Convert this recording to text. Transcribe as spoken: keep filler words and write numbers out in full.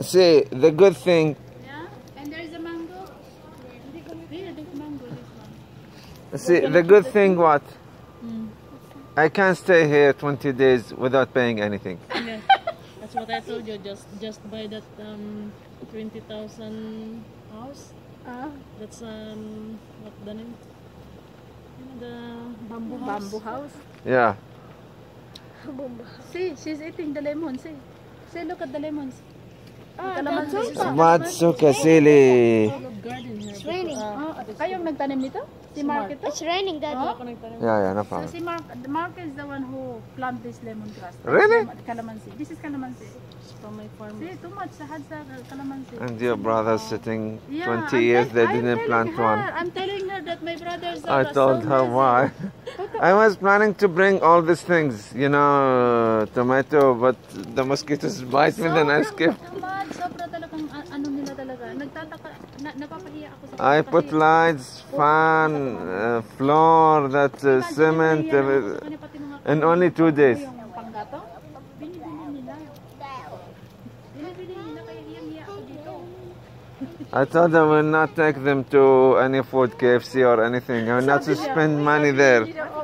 see, the good thing. Yeah, and there's a mango. Here, there's mango. This one. See, the good thing what? Mm. I can stay here twenty days without paying anything. Yeah, that's what I told you. Just, just buy that um twenty thousand house. Ah, That's um what the name? You know, the bamboo house. bamboo house. Yeah. See, she's eating the lemon. See, see, look at the lemons. Ah, The calamansi. that's okay. What suka silly? Full of garden here. It's raining. Ah, kayong nagtanim nito? Si Mark ito? It's raining, Daddy. Oh? Ako nagtanim. Yeah, yeah, no So problem. si Mark, Mark is the one who planted this lemongrass. Really? Calamansi. This is calamansi. From my farm. See, too much. Sahad sa calamansi. And your brother sitting Yeah, twenty I'm years, tell- they I'm didn't telling plant her, one. I'm telling her that my brothers I are told so her busy. why. I was planning to bring all these things, you know, tomato, but the mosquitoes bite me, then I skipped. Too much. Sobra talagang a- ano nila talaga. Nagtataka, na, napapahiya ako sa I put kasi- lights, fan, uh, floor, that uh, Imagine, cement, napahiya ako uh, sa kanya, pati mga in only two days. yung panggatong, binibili nila. Binibili nila, kaya hiyang-hiya ako dito. I told them I will not take them to any food, K F C or anything. I will not Sabi niya, spend money there. Sabi niya,